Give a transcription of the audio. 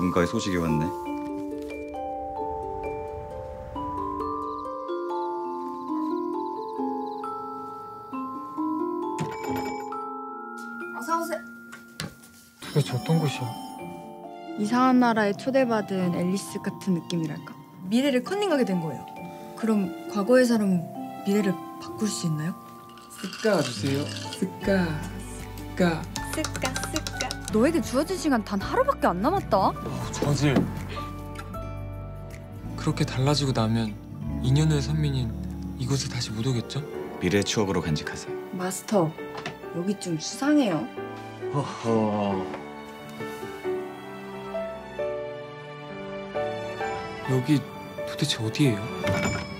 누군가의 소식이 왔네. 어서 오세요. 도대체 어떤 곳이야? 이상한 나라에 초대받은 앨리스 같은 느낌이랄까? 미래를 컨닝하게 된 거예요. 그럼 과거의 사람은 미래를 바꿀 수 있나요? 습가 주세요. 습가. 너에게 주어진 시간 단 하루밖에 안 남았다. 저질. 그렇게 달라지고 나면 2년 후의 선민인 이곳에 다시 못 오겠죠? 미래의 추억으로 간직하세요. 마스터, 여기 좀 수상해요. 허허. 여기 도대체 어디예요?